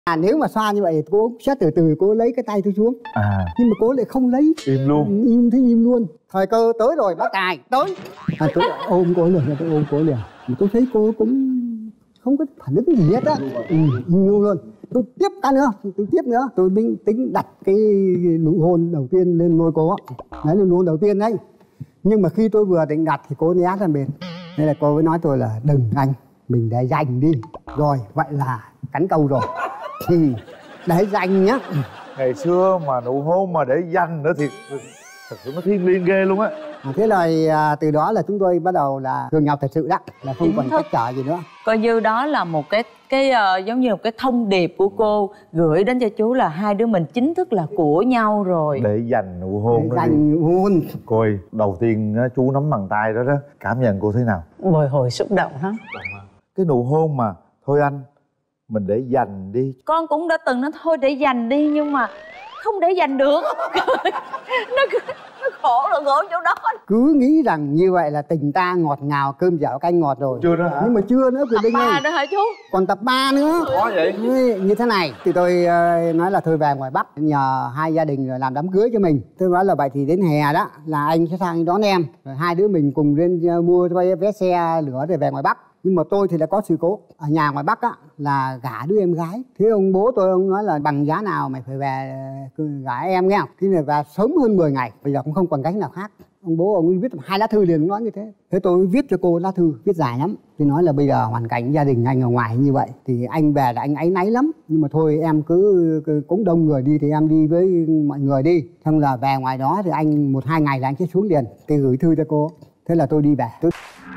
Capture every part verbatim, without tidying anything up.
À, nếu mà xoa như vậy cô sẽ từ từ cô lấy cái tay tôi xuống. À. Nhưng mà cô lại không lấy. Im luôn. Im thế im luôn. Thời cơ tới rồi bác tài tới. À, tôi ôm cô liền, tôi ôm cô liền. Tôi thấy cô cũng không có phản ứng gì hết á. Ừ, im luôn luôn. Tôi tiếp cái nữa, tôi tiếp nữa. Tôi tính, tính đặt cái nụ hôn đầu tiên lên môi cô á. Đấy là nụ hôn đầu tiên đấy. Nhưng mà khi tôi vừa định đặt thì cô né ra bên. Nên là cô mới nói tôi là đừng anh, mình để dành đi. Rồi, vậy là cắn câu rồi. Thì để dành nhá. Ngày xưa mà nụ hôn mà để dành nữa thì thật sự nó thiêng liêng ghê luôn á. À, thế là à, từ đó là chúng tôi bắt đầu là thương nhau thật sự đó, là không còn cách trở gì nữa. Coi như đó là một cái cái uh, giống như một cái thông điệp của cô gửi đến cho chú là hai đứa mình chính thức là của nhau rồi. Để dành nụ hôn. Để dành nụ hôn. Cô ơi, đầu tiên chú nắm bàn tay đó đó, cảm nhận cô thế nào? Bồi hồi xúc động lắm. Cái nụ hôn mà thôi anh, mình để dành đi. Con cũng đã từng nói thôi để dành đi, nhưng mà không để dành được. nó nó khổ là khổ chỗ đó. Cứ nghĩ rằng như vậy là tình ta ngọt ngào, cơm dẻo canh ngọt rồi. Chưa nữa hả? Nhưng mà chưa nữa, tập ba nữa hả chú? Còn tập ba nữa. Có vậy? Như thế này thì tôi uh, nói là thôi về ngoài Bắc nhờ hai gia đình làm đám cưới cho mình. Tôi nói là vậy thì đến hè đó là anh sẽ sang đón em, rồi hai đứa mình cùng lên uh, mua vé xe lửa để về ngoài Bắc. Nhưng mà tôi thì đã có sự cố ở nhà ngoài Bắc á, là gả đứa em gái. Thế ông bố tôi ông nói là bằng giá nào mày phải về gả em nghe. Thế này về sớm hơn mười ngày, bây giờ cũng không còn cách nào khác. Ông bố ông viết hai lá thư liền nói như thế. Thế tôi viết cho cô lá thư viết dài lắm. Tôi nói là bây giờ hoàn cảnh gia đình anh ở ngoài như vậy thì anh về là anh áy náy lắm, nhưng mà thôi em cứ, cứ cũng đông người đi thì em đi với mọi người đi. Xong là về ngoài đó thì anh một hai ngày là anh sẽ xuống liền. Tôi gửi thư cho cô. Thế là tôi đi về. Tôi...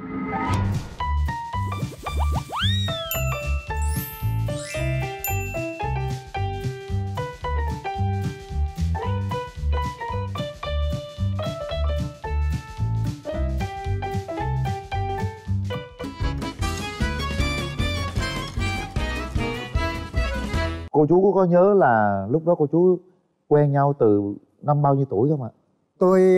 Cô chú có nhớ là lúc đó cô chú quen nhau từ năm bao nhiêu tuổi không ạ? Tôi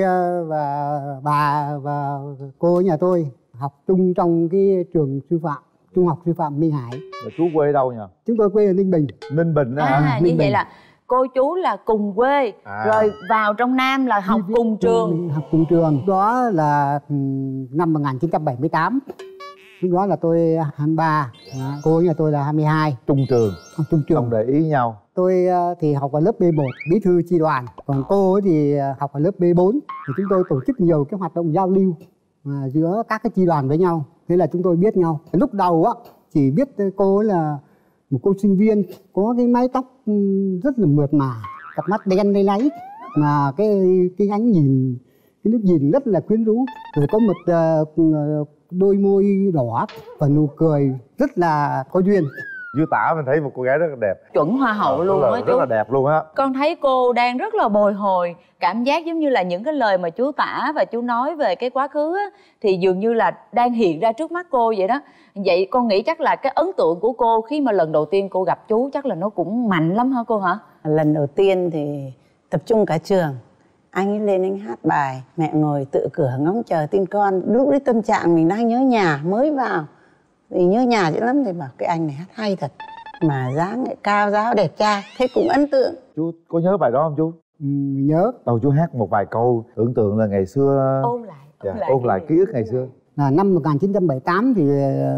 và bà và cô ở nhà tôi học chung trong cái trường sư phạm, trung học sư phạm Minh Hải. Và chú quê ở đâu nhỉ? Chúng tôi quê ở Ninh Bình. Ninh Bình đó à, hả? Như vậy là cô chú là cùng quê, à. Rồi vào trong Nam là học cùng trường. Học cùng trường. Đó là năm một nghìn chín trăm bảy mươi tám. Lúc đó là tôi hai mươi ba, cô nhà tôi là hai mươi hai. Trung trường. Học trung trường. Không để ý nhau. Tôi thì học ở lớp B một, bí thư chi đoàn. Còn cô thì học ở lớp B bốn. Thì chúng tôi tổ chức nhiều cái hoạt động giao lưu giữa các cái chi đoàn với nhau. Thế là chúng tôi biết nhau. Lúc đầu á chỉ biết cô là một cô sinh viên, có cái mái tóc rất là mượt mà, cặp mắt đen lay láy, mà cái cái ánh nhìn, cái nước nhìn rất là quyến rũ, rồi có một uh, đôi môi đỏ và nụ cười rất là có duyên. Dưới tả mình thấy một cô gái rất là đẹp, chuẩn hoa hậu à, luôn á chú. Rất là đẹp luôn á. Con thấy cô đang rất là bồi hồi, cảm giác giống như là những cái lời mà chú tả và chú nói về cái quá khứ á, thì dường như là đang hiện ra trước mắt cô vậy đó. Vậy con nghĩ chắc là cái ấn tượng của cô khi mà lần đầu tiên cô gặp chú chắc là nó cũng mạnh lắm hả cô hả? Lần đầu tiên thì tập trung cả trường, anh ấy lên anh hát bài Mẹ ngồi tựa cửa ngóng chờ tin con. Lúc đấy tâm trạng mình đang nhớ nhà, mới vào thì nhớ nhà dữ lắm, thì bảo cái anh này hát hay thật, mà dáng lại cao giáo đẹp trai, thế cũng ấn tượng. Chú có nhớ bài đó không chú? Ừ, nhớ. Đầu chú hát một vài câu tưởng tượng là ngày xưa, ôn lại ôn dạ, lại, ôn lại ký ức ngày xưa. Là năm một nghìn chín trăm bảy mươi tám thì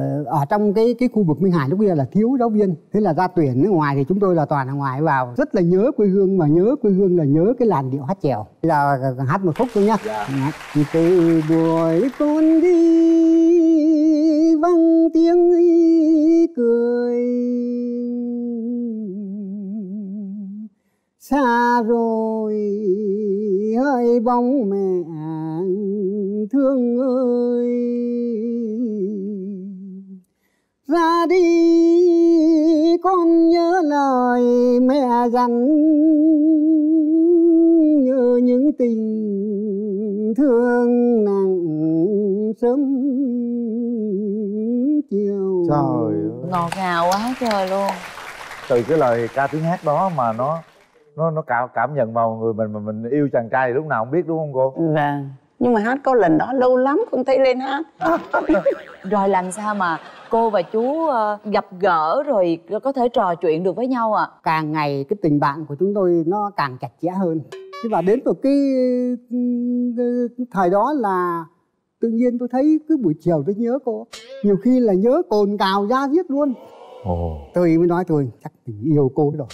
ở trong cái cái khu vực Minh Hải lúc bây giờ là thiếu giáo viên, thế là ra tuyển ở ngoài thì chúng tôi là toàn ở ngoài vào, rất là nhớ quê hương, mà nhớ quê hương là nhớ cái làn điệu hát chèo. Bây giờ hát một khúc thôi nhá. Dạ. Từ đuổi con đi vang tiếng cười, xa rồi hỡi bóng mẹ thương ơi, ra đi con nhớ lời mẹ dặn, nhớ những tình thương nặng sớm chiều. Trời ơi, ngọt ngào quá trời luôn. Từ cái lời ca tiếng hát đó mà nó nó nó cảm cảm nhận vào người mình, mà mình yêu chàng trai lúc nào không biết, đúng không cô? Vâng. Nhưng mà hát có lần đó lâu lắm không thấy lên hát. Rồi làm sao mà cô và chú ờ, gặp gỡ rồi có thể trò chuyện được với nhau ạ? À? Càng ngày cái tình bạn của chúng tôi nó càng chặt chẽ hơn. Thế và đến một cái, cái thời đó là tự nhiên tôi thấy cứ buổi chiều tôi nhớ cô, nhiều khi là nhớ cồn cào da diết luôn. Ồ. Tôi mới nói tôi chắc tình yêu cô rồi,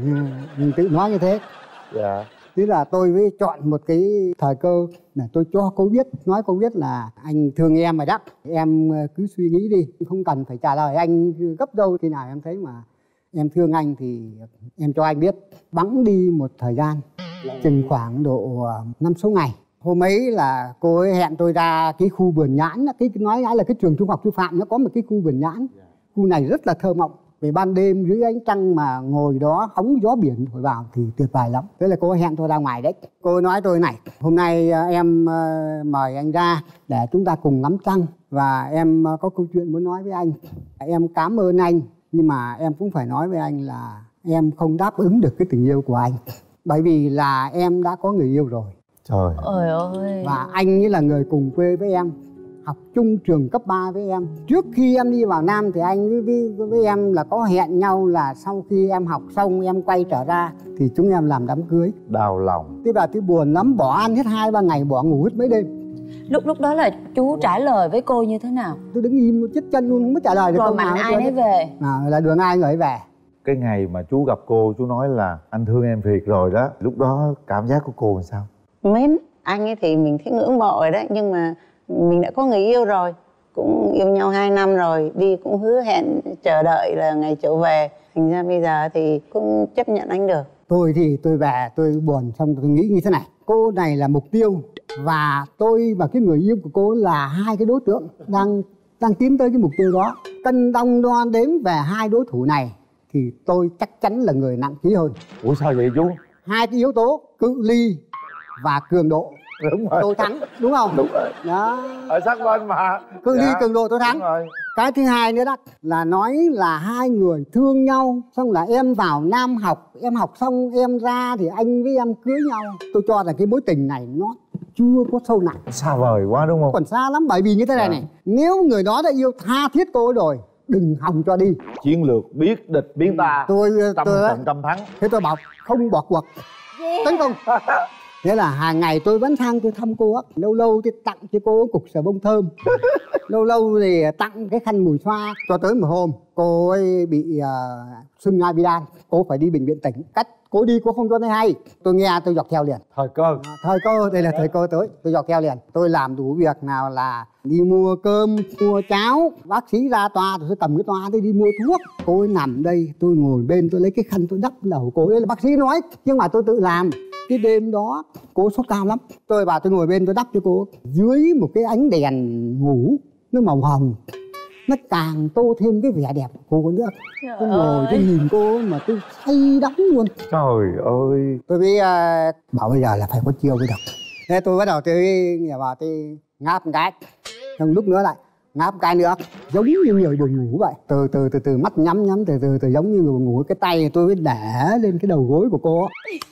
mình tự nói như thế. Dạ. Thế là tôi mới chọn một cái thời cơ là tôi cho cô biết, nói cô biết là anh thương em rồi đó, em cứ suy nghĩ đi, không cần phải trả lời anh gấp đâu, khi nào em thấy mà em thương anh thì em cho anh biết. Bẵng đi một thời gian chừng khoảng độ năm sáu ngày. Hôm ấy là cô ấy hẹn tôi ra cái khu vườn nhãn, cái nói lại là cái trường trung học sư phạm nó có một cái khu vườn nhãn. Khu này rất là thơ mộng. Về ban đêm dưới ánh trăng mà ngồi đó hóng gió biển thổi vào thì tuyệt vời lắm. Thế là cô hẹn tôi ra ngoài đấy. Cô nói tôi này, hôm nay em mời anh ra để chúng ta cùng ngắm trăng. Và em có câu chuyện muốn nói với anh. Em cảm ơn anh, nhưng mà em cũng phải nói với anh là em không đáp ứng được cái tình yêu của anh. Bởi vì là em đã có người yêu rồi. Trời ơi ơi. Và anh ấy là người cùng quê với em, học chung trường cấp ba với em. Trước khi em đi vào Nam thì anh với, với, với em là có hẹn nhau là sau khi em học xong em quay trở ra thì chúng em làm đám cưới. Đau lòng. Thế bà tôi buồn lắm, bỏ ăn hết hai ba ngày, bỏ ngủ hết mấy đêm. Lúc lúc đó là chú trả lời với cô như thế nào? Tôi đứng im chết chân luôn, không có trả lời được rồi câu nào. Rồi mạnh ai nấy về à, là đường ai người ấy về. Cái ngày mà chú gặp cô, chú nói là anh thương em thiệt rồi đó, lúc đó cảm giác của cô làm sao? Mến anh ấy thì mình thấy ngưỡng mộ rồi đấy, nhưng mà mình đã có người yêu rồi, cũng yêu nhau hai năm rồi, đi cũng hứa hẹn chờ đợi là ngày trở về, thành ra bây giờ thì cũng chấp nhận anh được. Tôi thì tôi về tôi buồn, xong tôi nghĩ như thế này, cô này là mục tiêu và tôi và cái người yêu của cô là hai cái đối tượng đang đang tiến tới cái mục tiêu đó. Cân đong đo đếm về hai đối thủ này thì tôi chắc chắn là người nặng ký hơn. Ủa sao vậy chú? Hai cái yếu tố cự ly và cường độ. Đúng rồi. Tôi thắng, đúng không? Đúng rồi. Đó. Ở sát bên mà. Cự ly Dạ. cường độ tôi thắng. Đúng rồi. Cái thứ hai nữa đó là nói là hai người thương nhau, xong là em vào Nam học, em học xong em ra thì anh với em cưới nhau. Tôi cho là cái mối tình này nó chưa có sâu nặng, Xa vời quá đúng không? còn xa lắm. Bởi vì như thế này này, nếu người đó đã yêu tha thiết cô rồi, đừng hòng cho đi. Chiến lược biết địch biến ta, Tôi tâm tôi trận tâm thắng. thế tôi bảo không bỏ cuộc, tấn công. Thế là hàng ngày tôi vẫn sang tôi thăm cô á, lâu lâu tôi tặng cho cô cục xà bông thơm, lâu lâu thì tặng cái khăn mùi xoa. Cho tới một hôm cô ấy bị uh, sưng amidan, cô phải đi bệnh viện tỉnh. Cách cô đi cô không cho thấy hay, tôi nghe tôi dọc theo liền. Thời cơ. À, thời cơ, đây là thời cơ tới, tôi dọc theo liền. Tôi làm đủ việc, nào là đi mua cơm, mua cháo, bác sĩ ra toa tôi cầm cái toa tôi đi mua thuốc. Cô ấy nằm đây, tôi ngồi bên tôi lấy cái khăn tôi đắp đầu cô. Đây là bác sĩ nói, nhưng mà tôi tự làm. Cái đêm đó cô sốt cao lắm, tôi vào tôi ngồi bên tôi đắp cho cô. Dưới một cái ánh đèn ngủ nó màu hồng, nó càng tô thêm cái vẻ đẹp của cô nữa. Trời Tôi ngồi ơi. tôi nhìn cô mà tôi say đắm luôn. Trời ơi. Tôi mới uh, bảo bây giờ là phải có chiêu mới được. Thế tôi bắt đầu tôi nhà vào tôi ngáp một cái, xong lúc nữa lại ngáp một cái nữa, giống như người buồn ngủ vậy. Từ từ từ từ mắt nhắm nhắm từ từ từ giống như người buồn ngủ. Cái tay tôi mới để lên cái đầu gối của cô.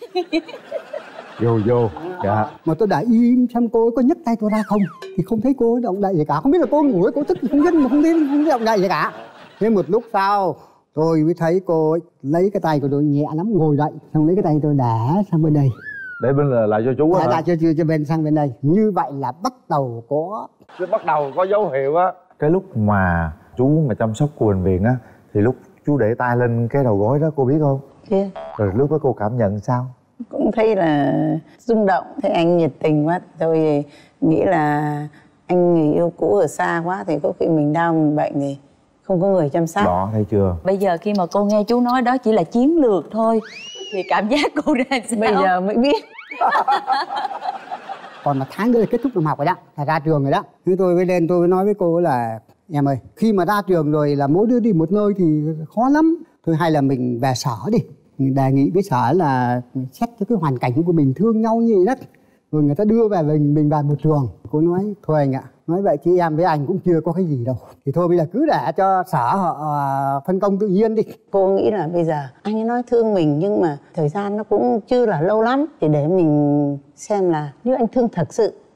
Vô vô. Dạ. Mà tôi đã im xem cô ấy có nhấc tay tôi ra không, thì không thấy cô ấy động đậy gì cả. Không biết là cô ngủ ấy, cô thức không biết, mà không thấy không thấy động đậy gì cả. Thế một lúc sau tôi mới thấy cô ấy lấy cái tay của tôi nhẹ lắm, ngồi dậy, xong lấy cái tay tôi đá sang bên đây, Để bên là lại cho chú á đá hả? lại cho, cho, cho bên sang bên đây. Như vậy là bắt đầu có Chứ bắt đầu có dấu hiệu á. Cái lúc mà chú mà chăm sóc của bệnh viện á, thì lúc chú để tay lên cái đầu gối đó cô biết không? Biết. Rồi lúc đó cô cảm nhận sao? Cũng thấy là rung động, thấy anh nhiệt tình quá. Tôi nghĩ là anh người yêu cũ ở xa quá thì có khi mình đau mình bệnh thì không có người chăm sóc. Đó, thấy chưa? Bây giờ khi mà cô nghe chú nói đó chỉ là chiến lược thôi thì cảm giác cô ra sao? Bây giờ mới biết. còn một tháng nữa là kết thúc năm học rồi đó, là ra trường rồi đó. Thế tôi mới lên tôi mới nói với cô là em ơi, khi mà ra trường rồi là mỗi đứa đi một nơi thì khó lắm. Thôi hay là mình về sở đi, mình đề nghị với sở là xét cho cái hoàn cảnh của mình thương nhau như vậy đó, rồi người ta đưa về mình mình vào một trường. Cô nói thôi anh ạ, nói vậy chứ em với anh cũng chưa có cái gì đâu, thì thôi bây giờ cứ để cho sở họ uh, phân công tự nhiên đi. Cô nghĩ là bây giờ anh ấy nói thương mình nhưng mà thời gian nó cũng chưa là lâu lắm, thì để mình xem là nếu anh thương thật sự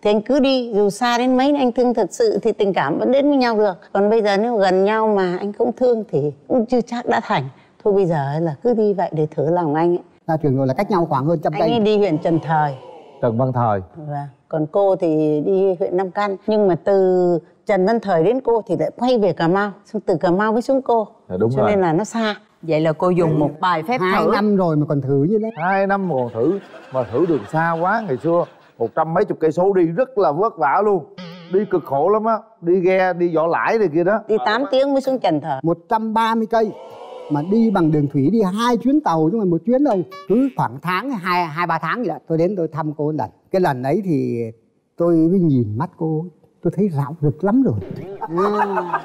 thì anh cứ đi, dù xa đến mấy anh thương thật sự thì tình cảm vẫn đến với nhau được. Còn bây giờ nếu gần nhau mà anh không thương thì cũng chưa chắc đã thành. Thôi bây giờ là cứ đi vậy để thử lòng anh ấy. Ra trường rồi là cách nhau khoảng hơn trăm cây. Anh ấy đi huyện Trần Thời. Trần Văn Thời. Vâng. Còn cô thì đi huyện Nam Căn. Nhưng mà từ Trần Văn Thời đến cô thì lại quay về Cà Mau. Xong từ Cà Mau mới xuống cô. Dạ, đúng cho rồi. nên là nó xa. Vậy là cô dùng một bài phép Hai thử. năm rồi mà còn thử như thế. Hai năm mà còn thử, mà thử đường xa quá. Ngày xưa một trăm mấy chục cây số đi rất là vất vả luôn, đi cực khổ lắm á, đi ghe đi vỏ lãi này kia đó. Đi tám tiếng mới xuống Trần Thời. Một trăm ba mươi cây mà đi bằng đường thủy, đi hai chuyến tàu chứ mà một chuyến đâu. Cứ khoảng tháng hai hai ba tháng gì đó tôi đến tôi thăm cô một lần. Cái lần ấy thì tôi mới nhìn mắt cô, tôi thấy rạo rực lắm rồi. À.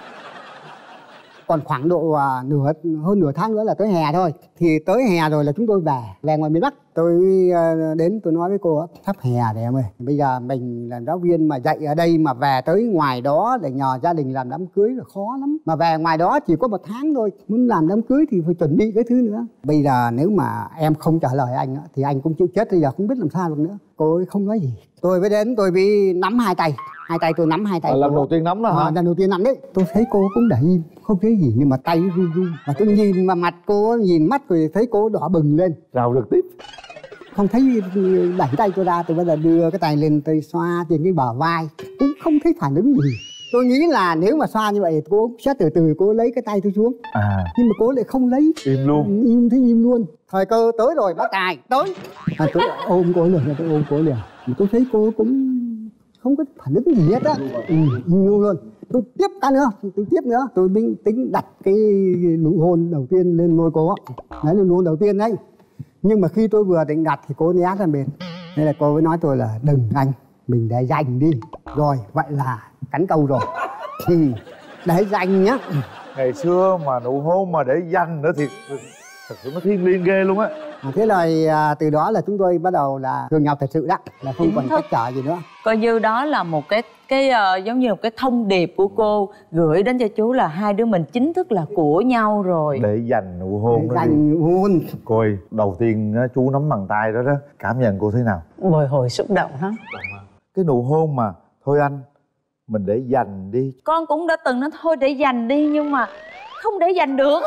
Còn khoảng độ à, nửa hơn nửa tháng nữa là tới hè thôi. Thì tới hè rồi là chúng tôi về về ngoài miền Bắc. Tôi à, đến tôi nói với cô, sắp hè rồi em ơi, bây giờ mình là giáo viên mà dạy ở đây mà về tới ngoài đó để nhờ gia đình làm đám cưới là khó lắm. Mà về ngoài đó chỉ có một tháng thôi, muốn làm đám cưới thì phải chuẩn bị cái thứ nữa. Bây giờ nếu mà em không trả lời anh thì anh cũng chịu chết, bây giờ không biết làm sao được nữa. Cô ấy không nói gì. Tôi mới đến tôi mới nắm hai tay, hai tay tôi nắm hai tay. À, lần đầu tiên nắm đó hả? À, lần đầu tiên nắm đấy. Tôi thấy cô cũng để im, không thấy gì nhưng mà tay run run. Mà tôi nhìn mà mặt cô, nhìn mắt rồi thấy cô đỏ bừng lên. Rào rực tiếp. Không thấy đẩy tay tôi ra, tôi bắt đầu đưa cái tay lên tôi xoa trên cái bờ vai, cũng không thấy phản ứng gì. Tôi nghĩ là nếu mà xoa như vậy cô sẽ từ từ cô lấy cái tay tôi xuống. À. Nhưng mà cô lại không lấy. Im luôn. Im thấy im luôn. Thời cơ tới rồi, bác Tài tới. À, tôi ôm cô liền, tôi ôm cô liền. Mà tôi thấy cô cũng không có phản ứng gì hết á. Ừ, im luôn luôn. Tôi tiếp cái nữa, tôi tiếp nữa. Tôi bình tính đặt cái nụ hôn đầu tiên lên môi cô á. Đấy là nụ hôn đầu tiên đấy. Nhưng mà khi tôi vừa định đặt thì cô né ra bên. Nên là cô mới nói tôi là đừng anh, mình để dành đi. Rồi, vậy là cắn câu rồi. Thì để dành nhá. Ngày xưa mà nụ hôn mà để dành nữa thì thật sự nó thiêng liêng ghê luôn á. Thế rồi à, từ đó là chúng tôi bắt đầu là thương nhau thật sự đó, là không còn cách trở gì nữa. Coi như đó là một cái cái uh, giống như một cái thông điệp của cô gửi đến cho chú là hai đứa mình chính thức là của nhau rồi. Để dành nụ hôn Để đó dành nụ hôn. Cô ơi, đầu tiên á, chú nắm bàn tay đó đó, cảm nhận cô thế nào? Bồi hồi xúc động lắm. Cái nụ hôn mà thôi anh, mình để dành đi. Con cũng đã từng nói thôi để dành đi nhưng mà không để dành được.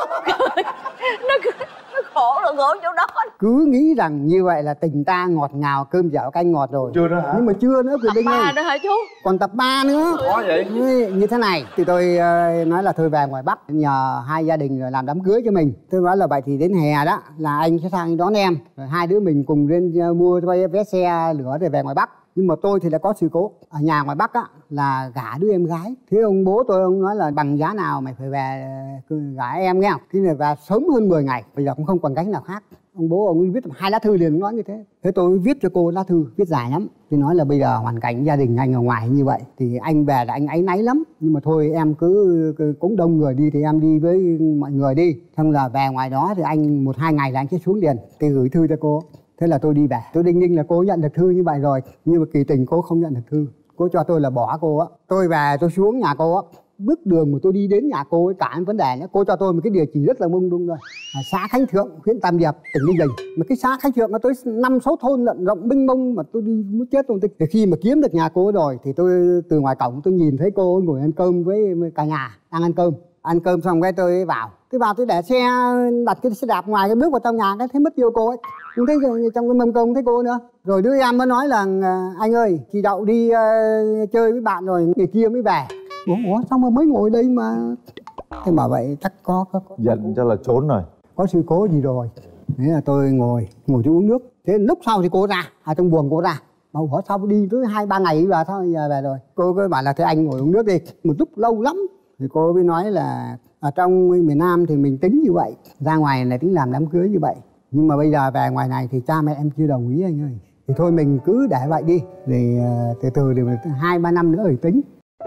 nó nó khổ là khổ chỗ đó. Cứ nghĩ rằng như vậy là tình ta ngọt ngào, cơm dẻo canh ngọt rồi. Chưa nữa hả? Nhưng mà chưa nữa Quyền Linh ơi. Tập ba nữa hả chú? Còn tập ba nữa. Có vậy? Như thế này thì tôi uh, nói là thôi về ngoài Bắc nhờ hai gia đình làm đám cưới cho mình. Tôi nói là vậy thì đến hè đó là anh sẽ sang đón em, rồi hai đứa mình cùng lên uh, mua vé xe lửa để về ngoài Bắc. Nhưng mà tôi thì đã có sự cố ở nhà ngoài Bắc á, là gả đứa em gái. Thế ông bố tôi ông nói là bằng giá nào mày phải về gả em nghe. Thế là về sớm hơn mười ngày, bây giờ cũng không còn cách nào khác. Ông bố ông viết hai lá thư liền nói như thế. Thế tôi viết cho cô lá thư, viết dài lắm. Thì nói là bây giờ hoàn cảnh gia đình anh ở ngoài như vậy thì anh về là anh áy náy lắm. Nhưng mà thôi em cứ, cứ cũng đông người đi thì em đi với mọi người đi. Xong là về ngoài đó thì anh một hai ngày là anh sẽ xuống liền. Thì gửi thư cho cô. Thế là tôi đi về. Tôi đinh ninh là cô nhận được thư như vậy rồi. Nhưng mà kỳ tình cô không nhận được thư. Cô cho tôi là bỏ cô á. Tôi về tôi xuống nhà cô á. Bước đường mà tôi đi đến nhà cô ấy cả vấn đề nữa. Cô cho tôi một cái địa chỉ rất là mông lung thôi. À, xã Khánh Thượng, huyện Tam Điệp, tỉnh Ninh Bình. Mà cái xã Khánh Thượng nó tới năm sáu thôn lận rộng mênh mông mà tôi đi muốn chết luôn. Thì khi mà kiếm được nhà cô ấy rồi thì tôi từ ngoài cổng tôi nhìn thấy cô ấy ngồi ăn cơm với cả nhà đang ăn cơm. Ăn cơm xong cái tôi vào. Tôi vào tôi để xe, đặt cái xe đạp ngoài cái bước vào trong nhà cái thấy mất tiêu cô ấy. Không thấy trong cái mâm cơm không thấy cô nữa. Rồi đứa em mới nói là anh ơi, chị Đậu đi uh, chơi với bạn rồi người kia mới về. Ủa, ủa sao mà mới ngồi đây mà. Thế mà vậy chắc có, có, có dành cho là trốn rồi. Có sự cố gì rồi. Thế là tôi ngồi, ngồi tôi uống nước. Thế lúc sau thì cô ra, à trong buồng cô ra. Mà ủa sao đi tới hai ba ngày và sao giờ về rồi. Cô cứ bảo là thế anh ngồi uống nước đi. Một lúc lâu lắm. Thì cô mới nói là ở trong miền Nam thì mình tính như vậy, ra ngoài này tính làm đám cưới như vậy. Nhưng mà bây giờ về ngoài này thì cha mẹ em chưa đồng ý anh ơi. Thì thôi mình cứ để vậy đi. Thì từ từ thì hai ba năm nữa thì tính.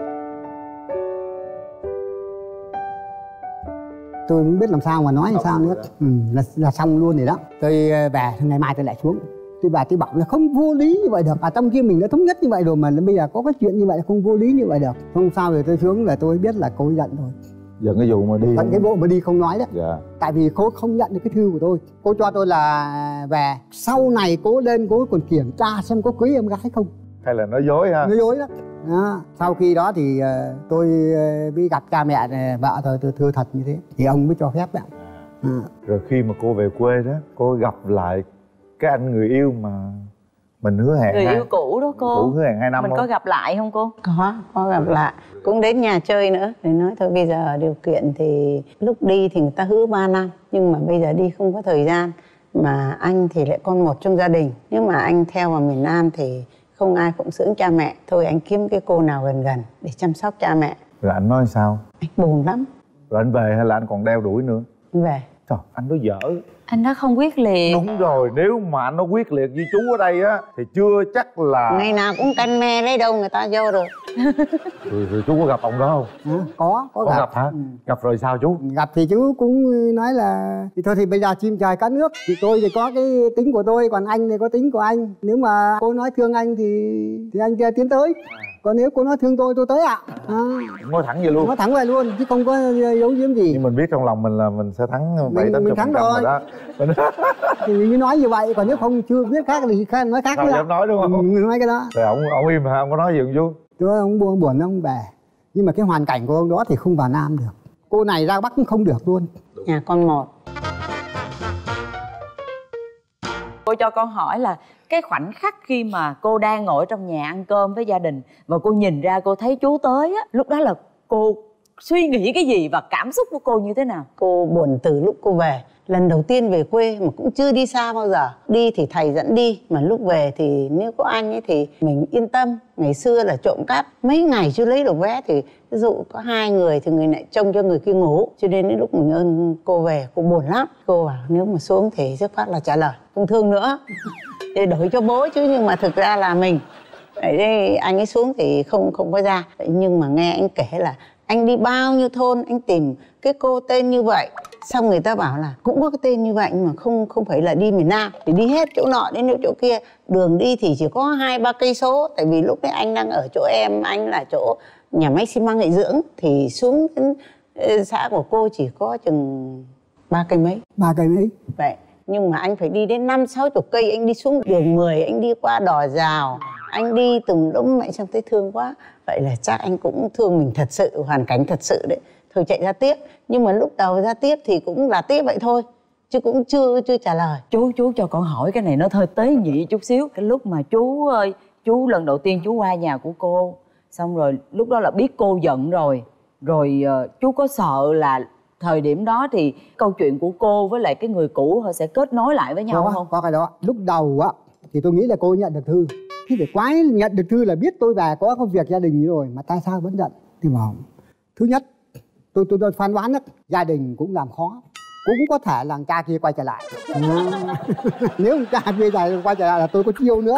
Tôi không biết làm sao mà nói làm sao nữa. Ừ, là, là xong luôn rồi đó. Tôi về ngày mai tôi lại xuống. Tôi bà tôi bảo là không vô lý như vậy được. À trong kia mình đã thống nhất như vậy rồi mà bây giờ có cái chuyện như vậy không vô lý như vậy được. Không sao rồi tôi xuống là tôi biết là cô giận rồi. Giận cái vụ mà đi. Giận cái vụ mà đi không nói đấy. Dạ. Tại vì cô không nhận được cái thư của tôi. Cô cho tôi là về. Sau này cô lên cô còn kiểm tra xem có cưới em gái không. hay là nói dối ha? Nói dối đó. Đó. Sau khi đó thì uh, tôi uh, đi gặp cha mẹ này, vợ tôi, tôi thưa thật như thế thì ông mới cho phép đó. À. Rồi khi mà cô về quê đó, cô gặp lại cái anh người yêu mà mình hứa hẹn người hai... yêu cũ đó cô. Cũ hứa hẹn hai năm mình không? có gặp lại không cô? Có, có gặp lại. Cũng đến nhà chơi nữa. Thì nói thôi bây giờ điều kiện thì lúc đi thì người ta hứa ba năm. Nhưng mà bây giờ đi không có thời gian. Mà anh thì lại con một trong gia đình. Nếu mà anh theo vào miền Nam thì không ai phụng dưỡng cha mẹ. Thôi anh kiếm cái cô nào gần gần để chăm sóc cha mẹ. Rồi anh nói sao? Anh buồn lắm. Rồi anh về hay là anh còn đeo đuổi nữa? Anh về. Trời, anh nói dở. Anh đó không quyết liệt. Đúng rồi, nếu mà anh nó quyết liệt như chú ở đây á thì chưa chắc là... Ngày nào cũng canh me lấy đâu người ta vô rồi. Rồi, rồi chú có gặp ông đó không? À, có, có, Có gặp. gặp hả? Ừ. Gặp rồi sao chú? Gặp thì chú cũng nói là thì thôi thì bây giờ chim trời cá nước, thì tôi thì có cái tính của tôi, còn anh thì có tính của anh. Nếu mà cô nói thương anh thì thì anh tiến tới, còn nếu cô nói thương tôi tôi tới ạ. À. Nói thẳng vậy luôn. Nói thẳng về luôn chứ không có giấu giếm gì. Nhưng mình biết trong lòng mình là mình sẽ thắng bảy Mình- tám mình chục phần thắng trăm rồi. đó. Mình... Thì mới nói như vậy, còn nếu không chưa biết khác thì khác nói khác Sao nữa. dám nói đúng không? Ừ, nói cái đó. Rồi ông ông im hả? Ông có nói gì không chú? Tôi ông buồn buồn ông về, nhưng mà cái hoàn cảnh của ông đó thì không vào Nam được. Cô này ra Bắc cũng không được luôn. Nhà con một. Cô cho con hỏi là cái khoảnh khắc khi mà cô đang ngồi trong nhà ăn cơm với gia đình và cô nhìn ra cô thấy chú tới á, lúc đó là cô suy nghĩ cái gì và cảm xúc của cô như thế nào? Cô buồn từ lúc cô về. Lần đầu tiên về quê mà cũng chưa đi xa bao giờ. Đi thì thầy dẫn đi, mà lúc về thì nếu có anh ấy thì mình yên tâm. Ngày xưa là trộm cắp, mấy ngày chưa lấy được vé thì ví dụ có hai người thì người này trông cho người kia ngủ. Cho nên đến lúc mình ơn cô về, cô buồn lắm. Cô bảo nếu mà xuống thì dứt khoát là trả lời không thương nữa để đổi cho bố chứ, nhưng mà thực ra là mình. Đấy, anh ấy xuống thì không không có ra. Nhưng mà nghe anh kể là anh đi bao nhiêu thôn anh tìm cái cô tên như vậy, xong người ta bảo là cũng có cái tên như vậy nhưng mà không không phải là đi miền Nam, thì đi hết chỗ nọ đến chỗ kia, đường đi thì chỉ có hai ba cây số. Tại vì lúc đấy anh đang ở chỗ em, anh là chỗ nhà máy xi măng Nghỉ Dưỡng, thì xuống đến xã của cô chỉ có chừng ba cây mấy. Ba cây mấy. Vậy nhưng mà anh phải đi đến năm sáu chục cây, anh đi xuống đường mười, anh đi qua đò rào, anh đi từng đống mẹ xong thấy thương quá. Vậy là chắc anh cũng thương mình thật sự, hoàn cảnh thật sự đấy. Thôi chạy ra tiếp, nhưng mà lúc đầu ra tiếp thì cũng là tiếp vậy thôi, chứ cũng chưa chưa trả lời. Chú chú cho con hỏi cái này nó hơi tế nhị chút xíu. Cái lúc mà chú ơi, chú lần đầu tiên chú qua nhà của cô, xong rồi lúc đó là biết cô giận rồi, rồi uh, chú có sợ là thời điểm đó thì câu chuyện của cô với lại cái người cũ họ sẽ kết nối lại với nhau có, không? Có cái đó. Lúc đầu á thì tôi nghĩ là cô nhận được thư. Khi để quái nhận được thư là biết tôi về có công việc gia đình rồi mà tại sao vẫn giận. Thì bảo thứ nhất tôi tôi, tôi phán đoán đó, gia đình cũng làm khó, cũng có thể là cha kia quay trở lại. À. Nếu cha kia quay trở lại là tôi có chiêu nữa.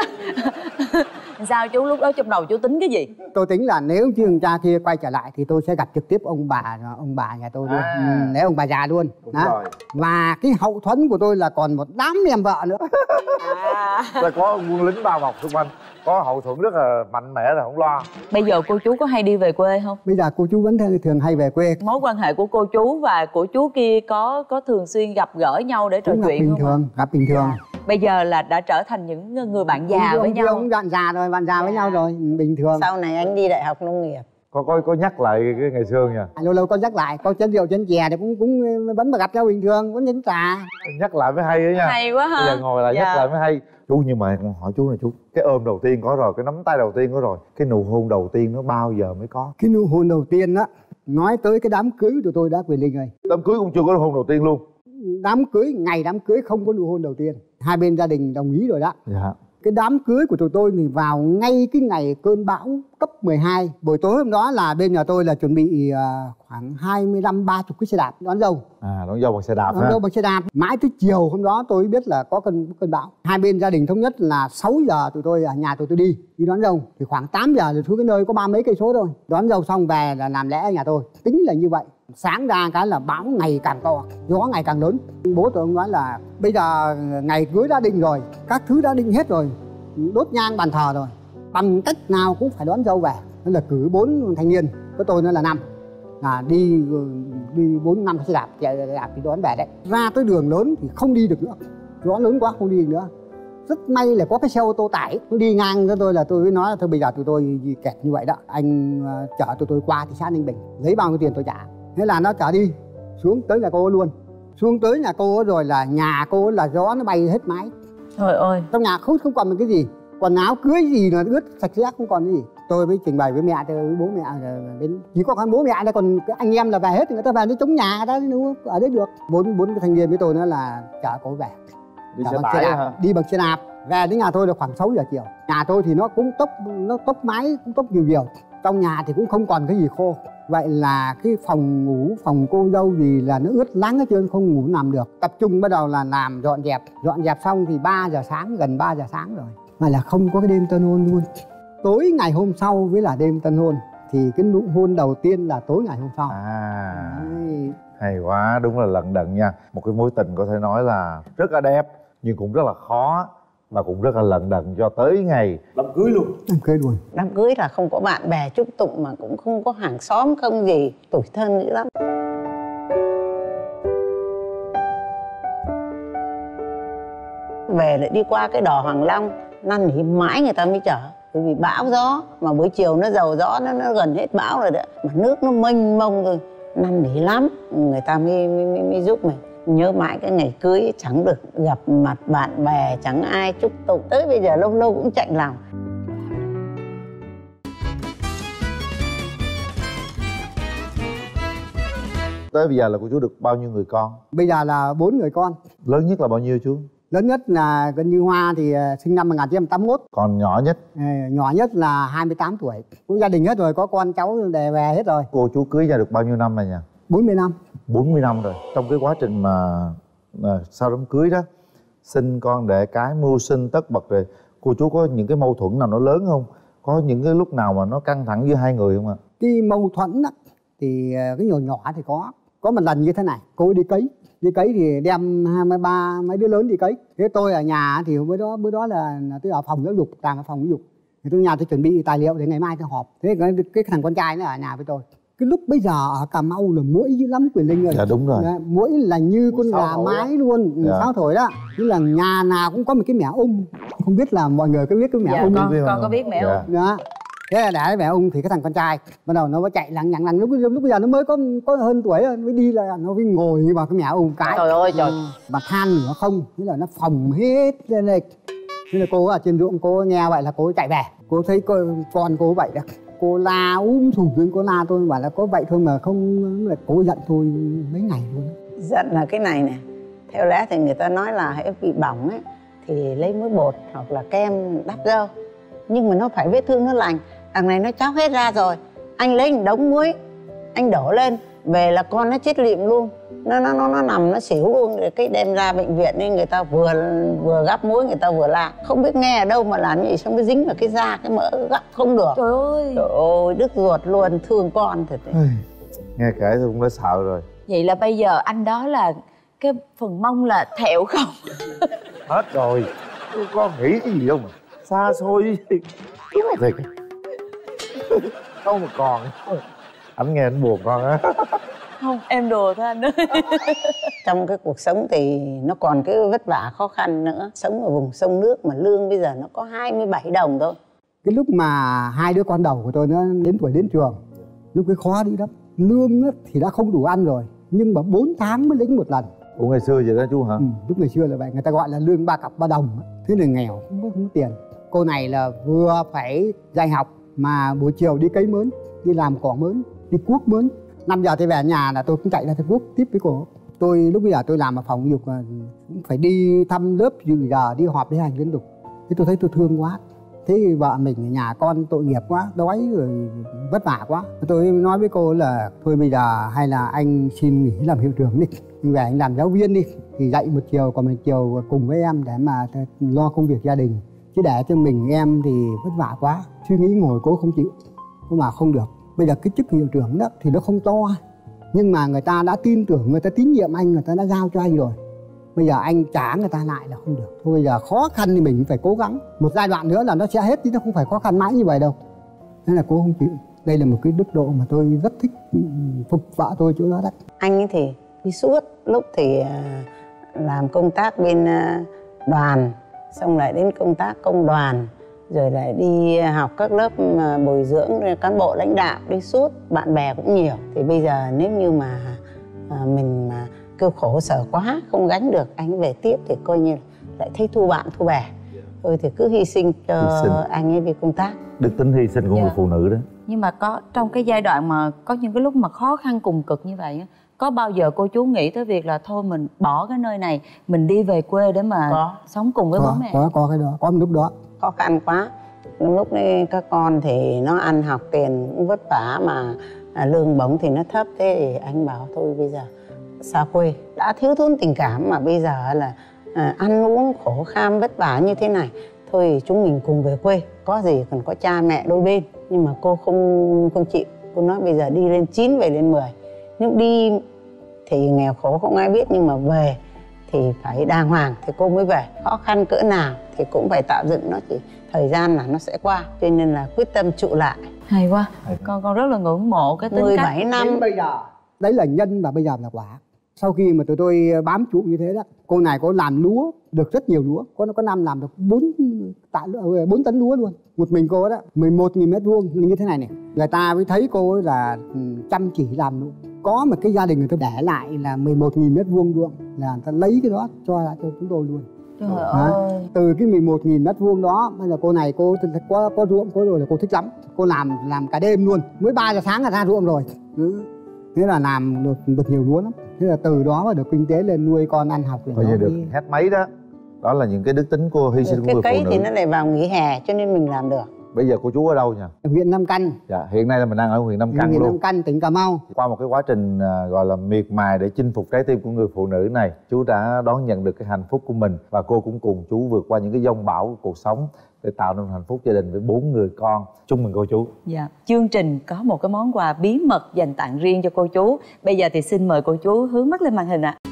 Sao chú lúc đó trong đầu chú tính cái gì? Tôi tính là nếu chứ cha kia quay trở lại thì tôi sẽ gặp trực tiếp ông bà ông bà nhà tôi luôn. À. Ừ, nếu ông bà già luôn. Đó. Và cái hậu thuẫn của tôi là còn một đám em vợ nữa. À. Là có quân lính bao bọc xung quanh, có hậu thuẫn rất là mạnh mẽ, là không lo. Bây giờ cô chú có hay đi về quê không? Bây giờ cô chú vẫn thường hay về quê. Mối quan hệ của cô chú và của chú kia có có thường xuyên gặp gỡ nhau để trò Cũng chuyện bình không? thường, gặp bình thường. Bây giờ là đã trở thành những người bạn già ông, với ông nhau. Ông bạn già rồi, bạn già với nhau rồi, bình thường. Sau này anh đi đại học nông nghiệp. Có có có nhắc lại cái ngày xưa nha. Lâu lâu con nhắc lại, con chén rượu chén chè thì cũng cũng vẫn mà gặp nhau bình thường, vẫn nhấn trà. Nhắc lại mới hay đó nha. Hay quá ha. Bây giờ ngồi lại Dạ. nhắc lại mới hay. Chú, nhưng mà con hỏi chú này chú, cái ôm đầu tiên có rồi, cái nắm tay đầu tiên có rồi, cái nụ hôn đầu tiên nó bao giờ mới có? Cái nụ hôn đầu tiên á, nói tới cái đám cưới tụi tôi đã Quyền Linh ơi. Đám cưới cũng chưa có hôn đầu tiên luôn. Đám cưới, ngày đám cưới không có nụ hôn đầu tiên. Hai bên gia đình đồng ý rồi đó. Dạ. Cái đám cưới của tụi tôi thì vào ngay cái ngày cơn bão cấp mười hai. Buổi tối hôm đó là bên nhà tôi là chuẩn bị uh, khoảng hai mươi lăm ba mươi cái xe đạp đón dâu. À, đón dâu bằng xe đạp Đón ha. dâu bằng xe đạp. Mãi tới chiều hôm đó tôi biết là có cơn cơn bão. Hai bên gia đình thống nhất là sáu giờ tụi tôi ở nhà tụi tôi đi đi đón dâu. Thì khoảng tám giờ thì xuống cái nơi có ba mấy cây số thôi. Đón dâu xong về là làm lễ ở nhà tôi. Tính là như vậy. Sáng ra cái là bão ngày càng to, gió ngày càng lớn. Bố tôi ông nói là bây giờ ngày cưới đã định rồi, các thứ đã định hết rồi, đốt nhang bàn thờ rồi, bằng cách nào cũng phải đón dâu về. Nên là cử bốn thanh niên, có tôi nữa là năm, là đi đi bốn năm xe đạp chạy đạp đi đón về đấy. Ra tới đường lớn thì không đi được nữa, gió lớn quá không đi được nữa. Rất may là có cái xe ô tô tải nó đi ngang cho tôi, là tôi mới nói là thôi bây giờ tụi tôi kẹt như vậy đó, anh uh, chở tụi tôi qua thị xã Ninh Bình, lấy bao nhiêu tiền tôi trả. Thế là nó chở đi xuống tới nhà cô luôn. Xuống tới nhà cô rồi là nhà cô là gió nó bay hết mái. Trời ơi, trong nhà không không còn một cái gì, quần áo cưới gì là ướt sạch sẽ, không còn cái gì. Tôi mới trình bày với mẹ, với bố mẹ, đến chỉ có con bố mẹ đây, còn cái anh em là về hết, người ta về nó chống nhà người ta ở đấy được. Bốn bốn cái thanh niên với tôi nữa là chở cô về đi xe tải hả? Đi bằng xe đạp về đến nhà tôi là khoảng sáu giờ chiều. Nhà tôi thì nó cũng tốc nó tốc mái cũng tốc nhiều nhiều, trong nhà thì cũng không còn cái gì khô. Vậy là cái phòng ngủ phòng cô dâu gì là nó ướt lắng hết trơn, không ngủ nằm được. Tập trung bắt đầu là làm dọn dẹp, dọn dẹp xong thì ba giờ sáng, gần ba giờ sáng rồi mà là không có cái đêm tân hôn luôn. Tối ngày hôm sau với là đêm tân hôn, thì cái nụ hôn đầu tiên là tối ngày hôm sau. À, đấy. Hay quá, đúng là lận đận nha. Một cái mối tình có thể nói là rất là đẹp nhưng cũng rất là khó, và cũng rất là lận đận cho tới ngày đám cưới luôn. Đám cưới luôn. Đám cưới là không có bạn bè chúc tụng, mà cũng không có hàng xóm không gì, tủi thân dữ lắm. Về lại đi qua cái đò Hoàng Long, năn nỉ mãi người ta mới chở, bởi vì bão gió, mà buổi chiều nó dầu gió, nó, nó gần hết bão rồi đấy, mà nước nó mênh mông rồi, năn nỉ lắm người ta mới, mới, mới, mới giúp mình. Nhớ mãi cái ngày cưới chẳng được gặp mặt bạn bè, chẳng ai chúc tụng, tới bây giờ lâu lâu cũng chạnh lòng. Tới bây giờ là cô chú được bao nhiêu người con? Bây giờ là bốn người con. Lớn nhất là bao nhiêu chú? Lớn nhất là gần như Hoa thì sinh năm một nghìn chín trăm tám mươi mốt. Còn nhỏ nhất? À, nhỏ nhất là hai mươi tám tuổi. Cũng gia đình hết rồi, có con cháu đề về hết rồi. Cô chú cưới nhau được bao nhiêu năm rồi nhỉ? bốn mươi năm. bốn mươi năm rồi. Trong cái quá trình mà, mà sau đám cưới đó, sinh con đẻ cái, mưu sinh tất bật rồi, cô chú có những cái mâu thuẫn nào nó lớn không? Có những cái lúc nào mà nó căng thẳng giữa hai người không ạ? Cái mâu thuẫn đó thì cái nhỏ nhỏ thì có. Có một lần như thế này, cô ấy đi cấy. Đi cấy thì đem hai mươi ba mấy đứa lớn đi cấy. Thế tôi ở nhà thì bữa đó bữa đó là, là tôi ở phòng giáo dục, làm ở phòng giáo dục. Thì tôi nhà tôi chuẩn bị tài liệu để ngày mai tôi họp. Thế cái, cái thằng con trai nó ở nhà với tôi. Cái lúc bây giờ ở Cà Mau là muỗi dữ lắm Quyền Linh ơi. Dạ đúng rồi. Dạ, muỗi là như con gà mái luôn, dạ. Sáo thổi đó. Như là nhà nào cũng có một cái mẻ ung. Không biết là mọi người có biết cái mẻ dạ, ung con, không? con có biết mẻ dạ. ung. Đó. Thế là để mẹ ung thì cái thằng con trai bắt đầu nó mới chạy lằng nhằng lằng, lúc lúc bây giờ nó mới có có hơn tuổi rồi, mới đi là nó mới ngồi như vào cái mẹ ung cái. Trời ơi trời. Mà than nữa không, thế là nó phồng hết lên đây. Thế là cô ở trên ruộng, cô nghe vậy là cô chạy về. Cô thấy con, con cô vậy đó, cô la úm sùm lên, cô la tôi bảo là có vậy thôi mà không, là cô giận tôi mấy ngày luôn. Giận là cái này nè, theo lẽ thì người ta nói là hễ bị bỏng ấy thì lấy muối bột hoặc là kem đắp râu, nhưng mà nó phải vết thương nó lành. Đằng này nó chóc hết ra rồi, anh lấy một đống muối anh đổ lên, về là con nó chết lịm luôn, nó nó nó nó nằm nó xỉu luôn. Rồi cái đem ra bệnh viện nên người ta vừa vừa gắp muối người ta vừa la, không biết nghe ở đâu mà làm gì, xong cái dính vào cái da cái mỡ gắp không được. Trời ơi. Trời ơi, đứt ruột luôn, thương con thật đấy. Nghe kể tôi cũng đã sợ rồi. Vậy là bây giờ anh đó là cái phần mông là thẹo không? Hết rồi, tôi có nghĩ cái gì đâu mà xa xôi đúng là thiệt. Không mà còn anh nghe anh buồn con á. Không, em đùa thôi anh ơi. Trong cái cuộc sống thì nó còn cái vất vả khó khăn nữa. Sống ở vùng sông nước mà lương bây giờ nó có hai mươi bảy đồng thôi. Cái lúc mà hai đứa con đầu của tôi nó đến tuổi đến trường, lúc cái khó đi lắm. Lương thì đã không đủ ăn rồi, nhưng mà bốn tháng mới lĩnh một lần. Ủa ngày xưa vậy đó chú hả? Ừ, lúc ngày xưa là vậy, người ta gọi là lương ba cặp ba đồng. Thế là nghèo, không có, không có tiền. Cô này là vừa phải dạy học mà buổi chiều đi cấy mướn, đi làm cỏ mướn, đi cuốc mướn. Năm giờ tôi về nhà là tôi cũng chạy ra tôi cuốc tiếp với cô. Tôi lúc bây giờ tôi làm ở phòng giáo dục cũng phải đi thăm lớp dự giờ, đi họp đi hành liên tục. Thế tôi thấy tôi thương quá. Thế vợ mình ở nhà con tội nghiệp quá, đói rồi vất vả quá. Tôi nói với cô là thôi bây giờ hay là anh xin nghỉ làm hiệu trưởng đi, anh về anh làm giáo viên đi, thì dạy một chiều còn một chiều cùng với em để mà lo công việc gia đình. Chứ để cho mình em thì vất vả quá. Suy nghĩ ngồi cố không chịu, mà không được. Bây giờ cái chức hiệu trưởng đó thì nó không to, nhưng mà người ta đã tin tưởng, người ta tín nhiệm anh, người ta đã giao cho anh rồi. Bây giờ anh trả người ta lại là không được. Thôi bây giờ khó khăn thì mình phải cố gắng. Một giai đoạn nữa là nó sẽ hết chứ nó không phải khó khăn mãi như vậy đâu. Thế là cô không chịu. Đây là một cái đức độ mà tôi rất thích phục vợ tôi chỗ đó đấy. Anh ấy thì đi suốt, lúc thì làm công tác bên đoàn, xong lại đến công tác công đoàn, rồi lại đi học các lớp bồi dưỡng cán bộ lãnh đạo đi suốt, bạn bè cũng nhiều. Thì bây giờ nếu như mà à, mình mà kêu khổ sở quá không gánh được, anh về tiếp thì coi như lại thấy thu bạn thu bè. Thôi thì cứ hy sinh cho hy sinh. Anh ấy đi công tác. Đức tính hy sinh của dạ. người phụ nữ đó. Nhưng mà có trong cái giai đoạn mà có những cái lúc mà khó khăn cùng cực như vậy, có bao giờ cô chú nghĩ tới việc là thôi mình bỏ cái nơi này, mình đi về quê để mà có. sống cùng với có, bố mẹ? Có, có cái đó, có một lúc đó. Khó khăn quá. Lúc đấy các con thì nó ăn học tiền cũng vất vả mà à, lương bổng thì nó thấp. Thế thì anh bảo thôi bây giờ xa quê, đã thiếu thốn tình cảm mà bây giờ là à, ăn uống khổ kham vất vả như thế này, thôi chúng mình cùng về quê, có gì còn có cha mẹ đôi bên. Nhưng mà cô không không chịu. Cô nói bây giờ đi lên chín về lên mười. Nếu đi thì nghèo khổ không ai biết, nhưng mà về thì phải đàng hoàng thì cô mới về. Khó khăn cỡ nào thì cũng phải tạo dựng, nó chỉ thời gian là nó sẽ qua. Cho nên là quyết tâm trụ lại. Hay quá. Con con rất là ngưỡng mộ cái tính mười bảy cách. năm đến bây giờ. Đấy là nhân và bây giờ là quả. Sau khi mà tụi tôi bám trụ như thế đó, cô này có làm lúa được rất nhiều lúa, có có năm làm được bốn tạ bốn tấn lúa luôn. Một mình cô đó mười một nghìn mét vuông như thế này này. Người ta mới thấy cô ấy là chăm chỉ làm luôn. Có một cái gia đình người ta để lại là mười một nghìn mét vuông luôn, là người ta lấy cái đó cho lại cho chúng tôi luôn. Trời ơi. Từ cái mười một nghìn mét vuông đó, bây giờ cô này cô có có ruộng có rồi là cô thích lắm. Cô làm làm cả đêm luôn, mới ba giờ sáng là ra ruộng rồi. Thế là làm được, được nhiều lúa lắm. Thế là từ đó mà được kinh tế lên nuôi con ăn học. Coi như được đi. Hết mấy đó. Đó là những cái đức tính của hy sinh của người phụ nữ. Cái cấy thì nó lại vào nghỉ hè cho nên mình làm được. Bây giờ cô chú ở đâu nhỉ? Huyện Nam Căn. Dạ, hiện nay là mình đang ở huyện Nam Căn huyện luôn. Nam Căn, tỉnh Cà Mau. Qua một cái quá trình uh, gọi là miệt mài để chinh phục trái tim của người phụ nữ này, chú đã đón nhận được cái hạnh phúc của mình và cô cũng cùng chú vượt qua những cái giông bão của cuộc sống để tạo nên hạnh phúc gia đình với bốn người con. Chúc mừng cô chú. Dạ. Chương trình có một cái món quà bí mật dành tặng riêng cho cô chú. Bây giờ thì xin mời cô chú hướng mắt lên màn hình ạ. À.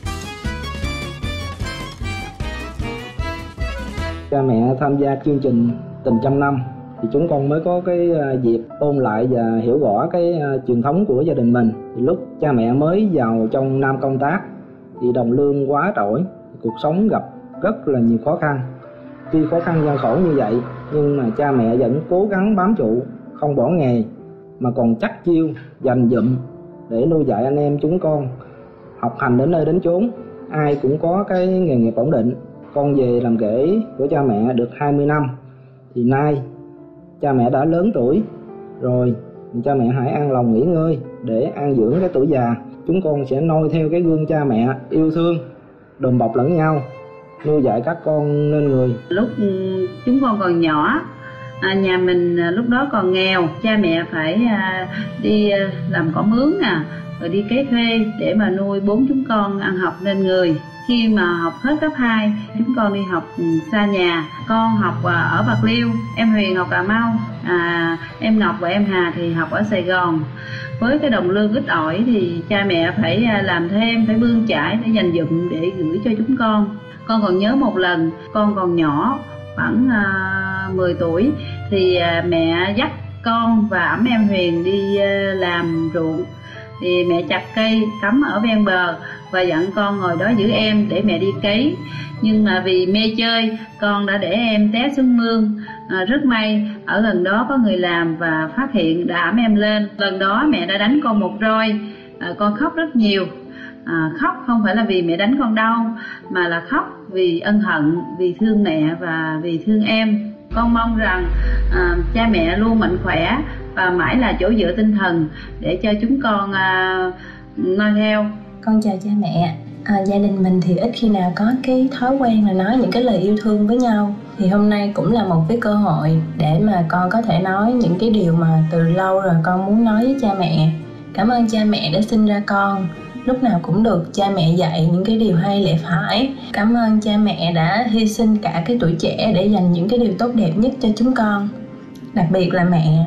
Cha mẹ tham gia chương trình Tình Trăm Năm thì chúng con mới có cái dịp ôn lại và hiểu rõ cái truyền thống của gia đình mình. Thì lúc cha mẹ mới vào trong Nam công tác thì đồng lương quá trội, cuộc sống gặp rất là nhiều khó khăn. Tuy khó khăn gian khổ như vậy nhưng mà cha mẹ vẫn cố gắng bám trụ, không bỏ nghề mà còn chắc chiêu dành dụm để nuôi dạy anh em chúng con học hành đến nơi đến chốn. Ai cũng có cái nghề nghiệp ổn định. Con về làm rể của cha mẹ được hai mươi năm thì nay cha mẹ đã lớn tuổi rồi, cha mẹ hãy an lòng nghỉ ngơi để an dưỡng cái tuổi già. Chúng con sẽ noi theo cái gương cha mẹ yêu thương, đùm bọc lẫn nhau, nuôi dạy các con nên người. Lúc chúng con còn nhỏ, à, nhà mình lúc đó còn nghèo, cha mẹ phải à, đi làm cỏ mướn nè, rồi đi cấy thuê để mà nuôi bốn chúng con ăn học nên người. Khi mà học hết cấp hai, chúng con đi học xa nhà. Con học ở Bạc Liêu, em Huyền học Cà Mau, à, em Ngọc và em Hà thì học ở Sài Gòn. Với cái đồng lương ít ỏi thì cha mẹ phải làm thêm, phải bươn chải để dành dụm để gửi cho chúng con. Con còn nhớ một lần, con còn nhỏ, khoảng à, mười tuổi, thì à, mẹ dắt con và ẵm em Huyền đi à, làm ruộng. Thì mẹ chặt cây cắm ở ven bờ và dặn con ngồi đó giữ em để mẹ đi cấy. Nhưng mà vì mê chơi, con đã để em té xuống mương. À, rất may ở gần đó có người làm và phát hiện đã ẵm em lên. Lần đó mẹ đã đánh con một roi, à, con khóc rất nhiều. À, khóc không phải là vì mẹ đánh con đau, mà là khóc vì ân hận, vì thương mẹ và vì thương em. Con mong rằng à, cha mẹ luôn mạnh khỏe và mãi là chỗ dựa tinh thần để cho chúng con à, noi theo. Con chào cha mẹ. À, gia đình mình thì ít khi nào có cái thói quen là nói những cái lời yêu thương với nhau. Thì hôm nay cũng là một cái cơ hội để mà con có thể nói những cái điều mà từ lâu rồi con muốn nói với cha mẹ. Cảm ơn cha mẹ đã sinh ra con, lúc nào cũng được cha mẹ dạy những cái điều hay lẽ phải. Cảm ơn cha mẹ đã hy sinh cả cái tuổi trẻ để dành những cái điều tốt đẹp nhất cho chúng con. Đặc biệt là mẹ.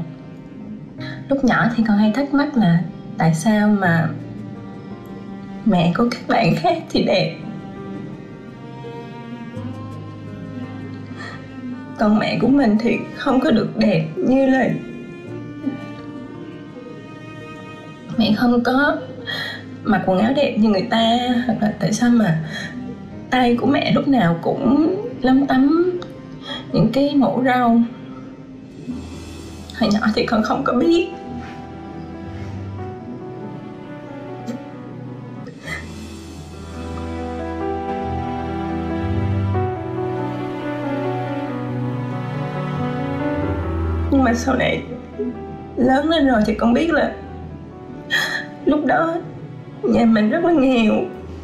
Lúc nhỏ thì con hay thắc mắc là tại sao mà mẹ của các bạn khác thì đẹp, còn mẹ của mình thì không có được đẹp như là mẹ không có mặc quần áo đẹp như người ta, hoặc là tại sao mà tay của mẹ lúc nào cũng lấm tấm những cái mũ rau. Hồi nhỏ thì con không có biết. Nhưng mà sau này lớn lên rồi thì con biết là lúc đó nhà mình rất là nghèo.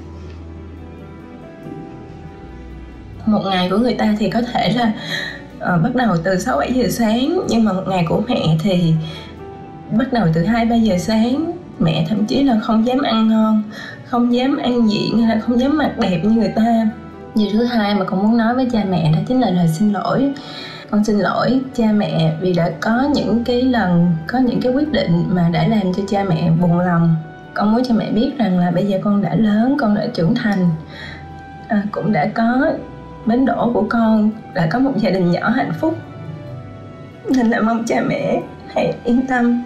Một ngày của người ta thì có thể là uh, bắt đầu từ sáu bảy giờ sáng, nhưng mà một ngày của mẹ thì bắt đầu từ hai ba giờ sáng. Mẹ thậm chí là không dám ăn ngon, không dám ăn diện hay là không dám mặc đẹp như người ta. Điều thứ hai mà con muốn nói với cha mẹ đó chính là lời xin lỗi. Con xin lỗi cha mẹ vì đã có những cái lần, có những cái quyết định mà đã làm cho cha mẹ buồn lòng. Con muốn cho mẹ biết rằng là bây giờ con đã lớn, con đã trưởng thành, à, cũng đã có bến đỗ của con, đã có một gia đình nhỏ hạnh phúc. Nên là mong cha mẹ hãy yên tâm.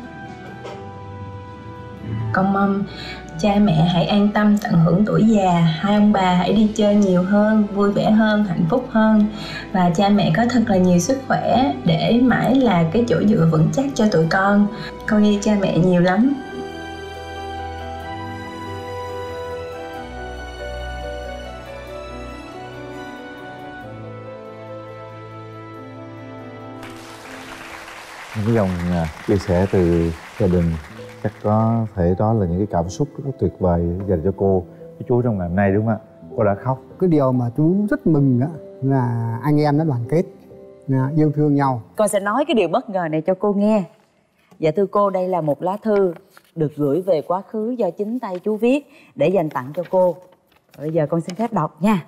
Con mong cha mẹ hãy an tâm tận hưởng tuổi già. Hai ông bà hãy đi chơi nhiều hơn, vui vẻ hơn, hạnh phúc hơn. Và cha mẹ có thật là nhiều sức khỏe để mãi là cái chỗ dựa vững chắc cho tụi con. Con yêu cha mẹ nhiều lắm. Những cái dòng chia sẻ từ gia đình chắc có thể đó là những cái cảm xúc rất tuyệt vời dành cho cô với chú trong ngày hôm nay, đúng không ạ? Cô đã khóc. Cái điều mà chú rất mừng đó là anh em đã đoàn kết, yêu thương nhau. Con sẽ nói cái điều bất ngờ này cho cô nghe. Dạ thưa cô, đây là một lá thư được gửi về quá khứ do chính tay chú viết để dành tặng cho cô. Bây giờ con xin phép đọc nha.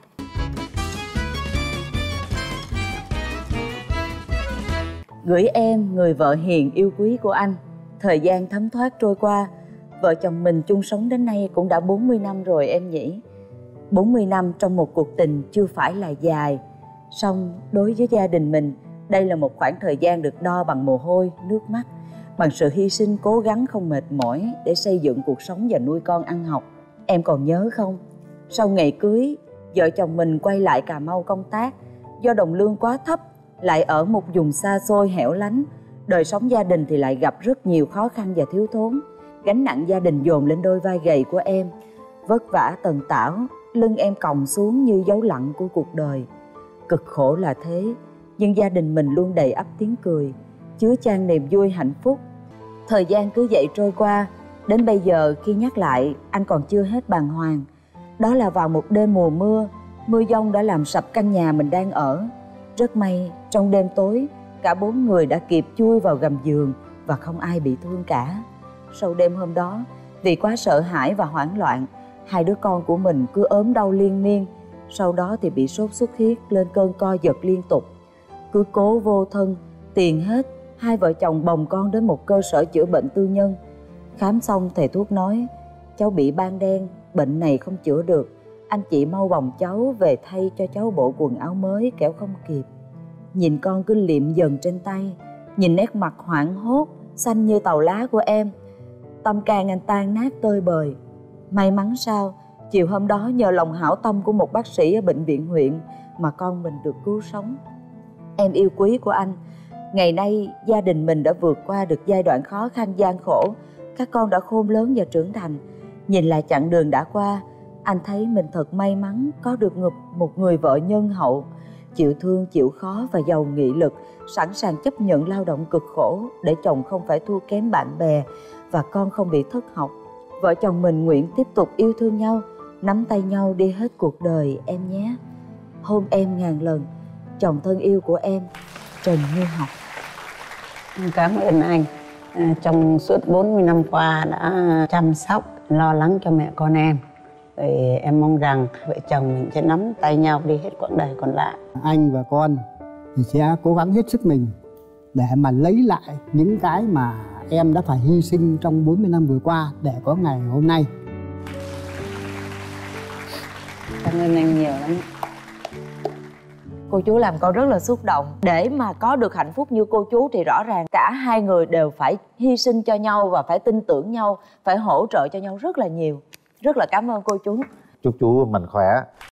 Gửi em, người vợ hiền yêu quý của anh. Thời gian thấm thoát trôi qua, vợ chồng mình chung sống đến nay cũng đã bốn mươi năm rồi em nhỉ. bốn mươi năm trong một cuộc tình chưa phải là dài. Song đối với gia đình mình, đây là một khoảng thời gian được đo bằng mồ hôi, nước mắt, bằng sự hy sinh cố gắng không mệt mỏi để xây dựng cuộc sống và nuôi con ăn học. Em còn nhớ không? Sau ngày cưới, vợ chồng mình quay lại Cà Mau công tác. Do đồng lương quá thấp, lại ở một vùng xa xôi hẻo lánh, đời sống gia đình thì lại gặp rất nhiều khó khăn và thiếu thốn. Gánh nặng gia đình dồn lên đôi vai gầy của em. Vất vả tần tảo, lưng em còng xuống như dấu lặng của cuộc đời. Cực khổ là thế, nhưng gia đình mình luôn đầy ắp tiếng cười, chứa chan niềm vui hạnh phúc. Thời gian cứ vậy trôi qua, đến bây giờ khi nhắc lại, anh còn chưa hết bàng hoàng. Đó là vào một đêm mùa mưa, mưa giông đã làm sập căn nhà mình đang ở. Rất may, trong đêm tối, cả bốn người đã kịp chui vào gầm giường và không ai bị thương cả. Sau đêm hôm đó, vì quá sợ hãi và hoảng loạn, hai đứa con của mình cứ ốm đau liên miên. Sau đó thì bị sốt xuất huyết, lên cơn co giật liên tục. Cứ cố vô thân, tiền hết, hai vợ chồng bồng con đến một cơ sở chữa bệnh tư nhân. Khám xong thầy thuốc nói, cháu bị ban đen, bệnh này không chữa được. Anh chị mau bồng cháu về thay cho cháu bộ quần áo mới, kẻo không kịp. Nhìn con cứ liệm dần trên tay, nhìn nét mặt hoảng hốt, xanh như tàu lá của em, tâm can anh tan nát tơi bời. May mắn sao, chiều hôm đó nhờ lòng hảo tâm của một bác sĩ ở bệnh viện huyện mà con mình được cứu sống. Em yêu quý của anh, ngày nay gia đình mình đã vượt qua được giai đoạn khó khăn gian khổ. Các con đã khôn lớn và trưởng thành. Nhìn lại chặng đường đã qua, anh thấy mình thật may mắn có được một người vợ nhân hậu, chịu thương, chịu khó và giàu nghị lực, sẵn sàng chấp nhận lao động cực khổ để chồng không phải thua kém bạn bè và con không bị thất học. Vợ chồng mình nguyện tiếp tục yêu thương nhau, nắm tay nhau đi hết cuộc đời em nhé. Hôn em ngàn lần, chồng thân yêu của em, Trần Như Học. Cảm ơn anh. À, trong suốt bốn mươi năm qua đã chăm sóc, lo lắng cho mẹ con em. Thì em mong rằng vợ chồng mình sẽ nắm tay nhau đi hết quãng đời còn lại. Anh và con thì sẽ cố gắng hết sức mình để mà lấy lại những cái mà em đã phải hy sinh trong bốn mươi năm vừa qua để có ngày hôm nay. Cảm ơn anh nhiều lắm. Cô chú làm con rất là xúc động. Để mà có được hạnh phúc như cô chú thì rõ ràng cả hai người đều phải hy sinh cho nhau và phải tin tưởng nhau, phải hỗ trợ cho nhau rất là nhiều. Rất là cảm ơn cô chú. Chúc chú mình khỏe,